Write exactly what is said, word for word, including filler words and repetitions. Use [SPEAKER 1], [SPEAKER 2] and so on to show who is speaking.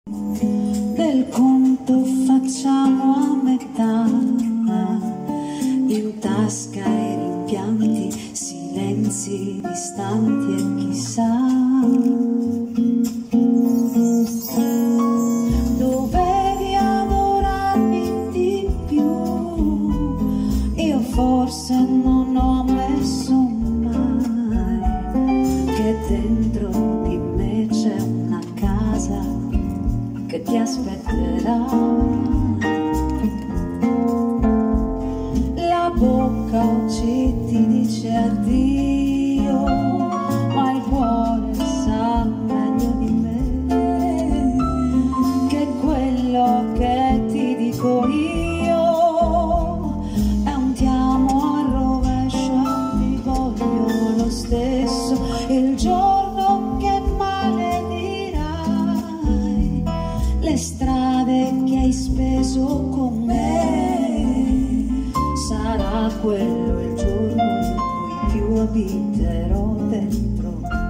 [SPEAKER 1] Del conto facciamo a metà, in tasca i rimpianti, silenzi distanti e chissà dovevi adorarmi di più. Io forse non ho ammesso mai che dentro di me c'è una casa che ti aspetterà. La bocca oggi ti dice addio, ma il cuore sa meglio di me che quello che ti dico io è un ti amo al rovescio e ti voglio lo stesso. Il giorno che maledirai le strade che hai speso con me, sarà quello il giorno in cui più abiterò dentro